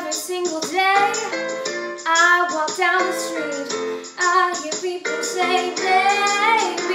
every single day. I walk down the street, I hear people say, baby.